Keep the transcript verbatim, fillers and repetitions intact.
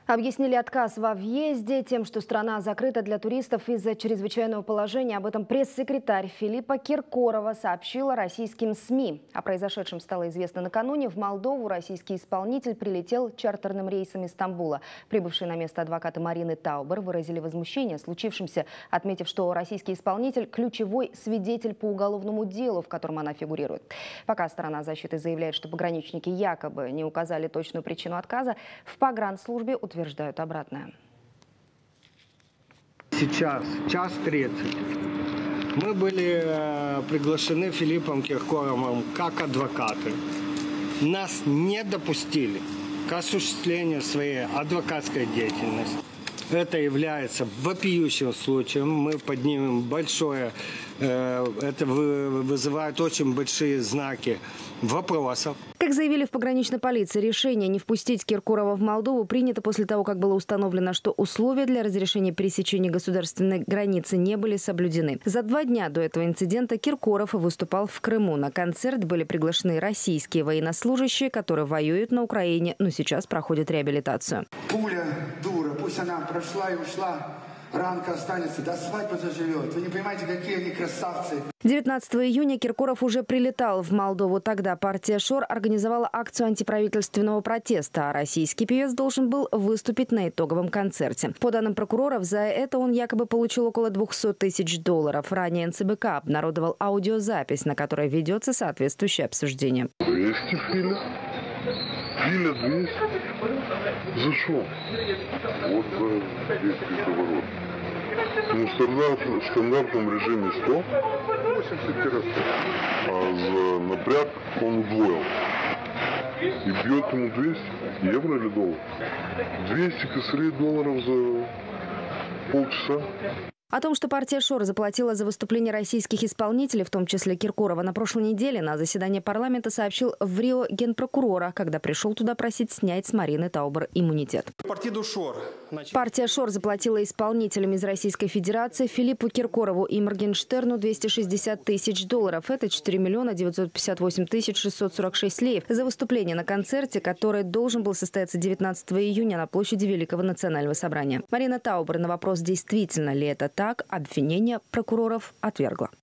Объяснили отказ во въезде тем, что страна закрыта для туристов из-за чрезвычайного положения. Об этом пресс-секретарь Филиппа Киркорова сообщила российским СМИ. О произошедшем стало известно накануне. В Молдову российский исполнитель прилетел чартерным рейсом из Стамбула. Прибывшие на место адвокаты Марины Таубер выразили возмущение случившимся, отметив, что российский исполнитель – ключевой свидетель по уголовному делу, в котором она фигурирует. Пока сторона защиты заявляет, что пограничники якобы не указали точную причину отказа, в погранслужбе утверждают, утверждают обратное. Сейчас час тридцать. Мы были приглашены Филиппом Киркоровым как адвокаты. Нас не допустили к осуществлению своей адвокатской деятельности. Это является вопиющим случаем. Мы поднимем большое, это вызывает очень большие знаки вопросов. Как заявили в пограничной полиции, решение не впустить Киркорова в Молдову принято после того, как было установлено, что условия для разрешения пересечения государственной границы не были соблюдены. За два дня до этого инцидента Киркоров выступал в Крыму. На концерт были приглашены российские военнослужащие, которые воюют на Украине, но сейчас проходят реабилитацию. Пуля, дура, пусть она прошла и ушла. Ранка останется, до свадьбы заживет. Вы не понимаете, какие они красавцы. девятнадцатого июня Киркоров уже прилетал в Молдову. Тогда партия «Шор» организовала акцию антиправительственного протеста, а российский певец должен был выступить на итоговом концерте. По данным прокуроров, за это он якобы получил около двухсот тысяч долларов. Ранее эн цэ бэ ка обнародовал аудиозапись, на которой ведется соответствующее обсуждение. двести Филя. Филя двести. За что? Вот за двести оборот. Ну, в стандартном режиме сто восемьдесят раз, а за напряг он удвоил. И бьет ему двести евро или долларов. двести косарей долларов за полчаса. О том, что партия «Шор» заплатила за выступление российских исполнителей, в том числе Киркорова, на прошлой неделе на заседании парламента сообщил в Рио генпрокурора, когда пришел туда просить снять с Марины Таубер иммунитет. Партия «Шор» заплатила исполнителям из Российской Федерации Филиппу Киркорову и Моргенштерну двести шестьдесят тысяч долларов. Это четыре миллиона девятьсот пятьдесят восемь тысяч шестьсот сорок шесть леев за выступление на концерте, который должен был состояться девятнадцатого июня на площади Великого национального собрания. Марина Таубер на вопрос, действительно ли это так, обвинение прокуроров отвергла.